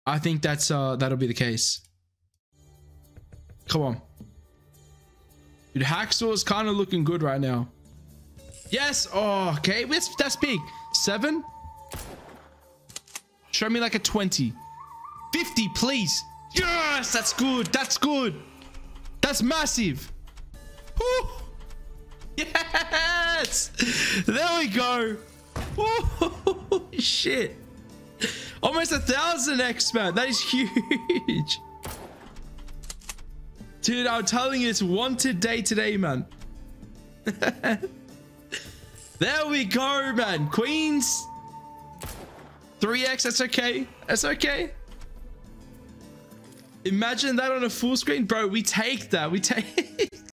I think that's that'll be the case. Come on. Dude, Hacksaw is kind of looking good right now. Yes. Oh, okay. That's big. 7. Show me like a 20. 50, please. Yes, that's good. That's good. That's massive. Woo. Yes. There we go. Woo. Shit. Almost 1,000x, man. That is huge. Dude, I'm telling you, it's wanted day today, man. There we go, man. Queens. 3x, that's okay. That's okay. Imagine that on a full screen. Bro, we take that. We take